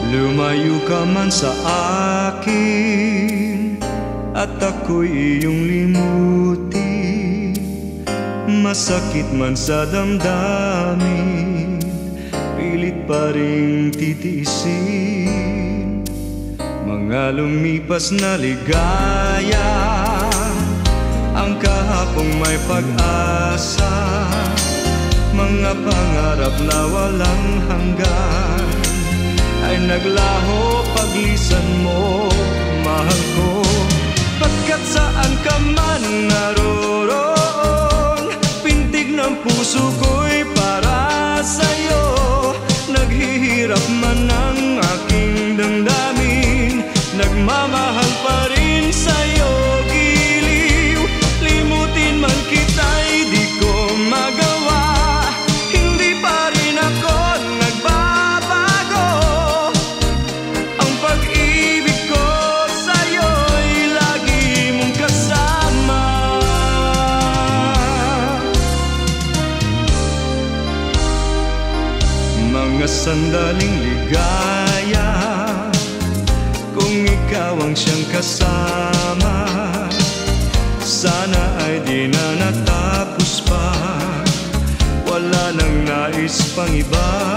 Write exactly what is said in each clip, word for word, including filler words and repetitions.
Lumayo ka man sa akin at ako'y iyong limutin. Masakit man sa damdamin, pilit pa ring titiisin. Mga lumipas na ligaya, ang kahapong may pag-asa, mga pangarap na walang hanggan ay naglaho paglisan mo, mahal ko. Pagkat saan ka man naroroon, pintig ng puso ko'y para sa'yo. Naghihirap man ang aking damdamin, nagmamahal pa rin sa'yo. Giliw, limutin man kita'y di ko magawa. Hindi pa rin ako nagbabago. Ang pag-ibig ko sa'yo'y lagi mong kasama. Mga sandaling ligaya, kung ikaw ang siyang kasama, sana ay di na natapos pa, wala nang nais pang iba.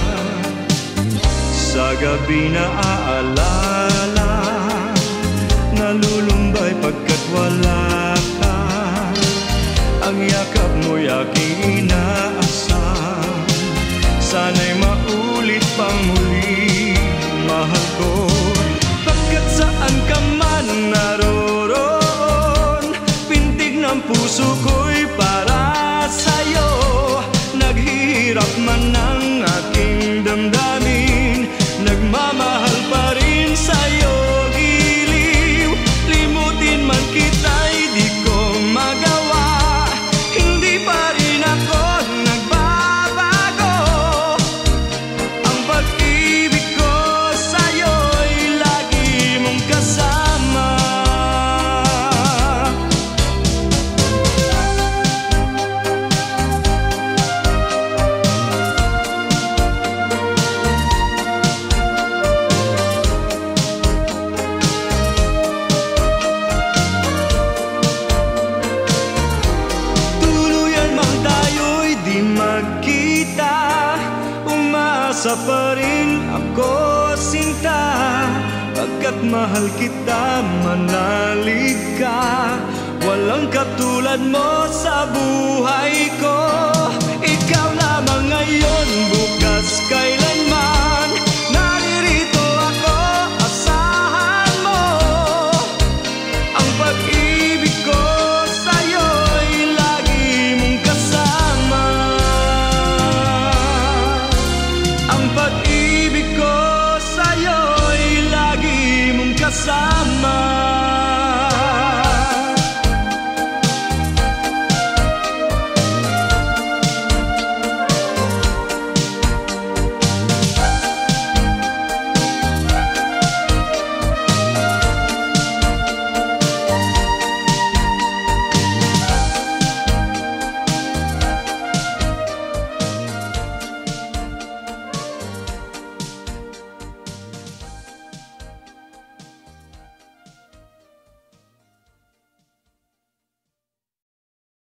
Sa gabi na aalala, nalulumbay pagkat wala ka. Ang yakap mo'y aking inaasam, sana'y maulit pang muli, mahal ko. Pagkat saan ka man naroroon, pintig ng puso ko'y para sa'yo. Naghihirap man ang aking damdamin, nagmamahal pa rin sa'yo. Giliw, limutin man kita'y di ko magawa. Hindi pa rin ako nagbabago. Ang pag-ibig ko sa'yo'y lagi mong kasama. Tuluyan man tayo'y di magkita, umasa pa rin ako, sinta. Pagkat mahal kita, manalig ka. Walang katulad mo sa buhay ko. Ikaw lamang ngayon, bukas kailan